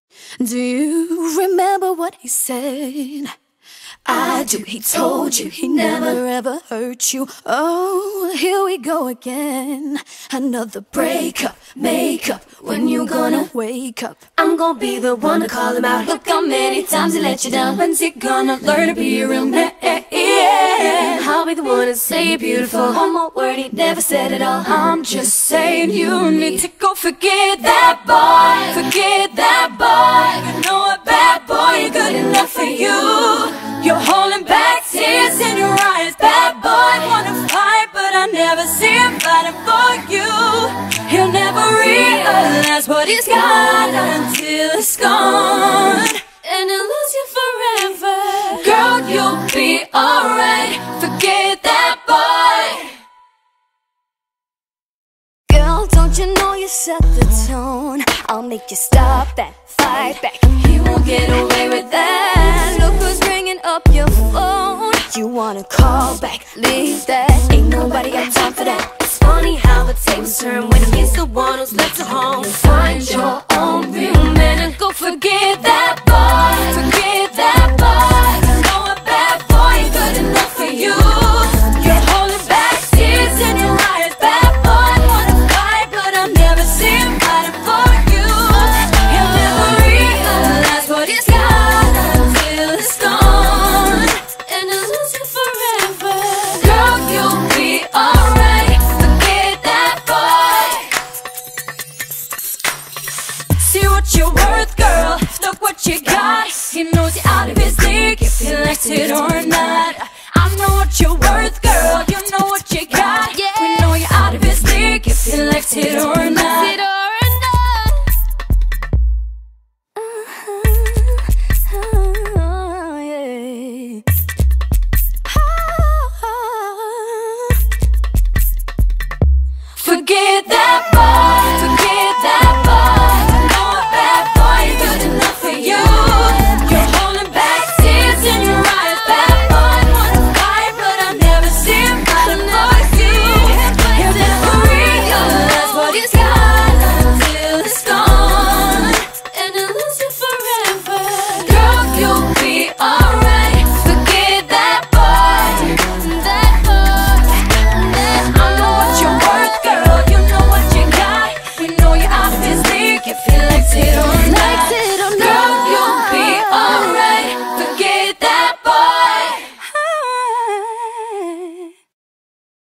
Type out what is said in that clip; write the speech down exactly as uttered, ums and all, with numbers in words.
Do you remember what he said? I do. He told you he never ever hurt you. Oh, here we go again. Another breakup, makeup. When you gonna wake up? I'm gonna be the one to call him out. Look how many times he let you down. When's he gonna learn to be a real man? I'll be the one to say you're beautiful. One more word he never said at all. I'm just saying you need to go forget that boy. Forget that boy. You know a bad boy ain't good enough for you. You're holding back tears in your eyes. Bad boy wanna fight, but I never see him fighting for you. He'll never realize what he's got until it's gone, and he'll lose you forever. Girl, you'll be alright. Forget that boy. Girl, don't you know you set the tone? I'll make you stop that, fight back. He won't get away with that. Look who's ringing up your phone. You wanna call back, leave that. Ain't nobody got time for that. It's funny how the tables turn when he's the one who's left at home. Find your own real man and go forget that boy. Forget that boy. You know a bad boy ain't good enough for you. You're holding back tears in your eyes. Bad boy wanna fight, but I'll never see him fighting for you. He'll never realize what he's got until it's gone, and he'll lose you forever. Girl, you'll be alright. Forget that boy. See what you're worth, girl. Look what you got. He knows you're out of his league, if he likes it or not. I know what you're worth, girl. You know what you got. We know you're out of his league, if he likes it or not.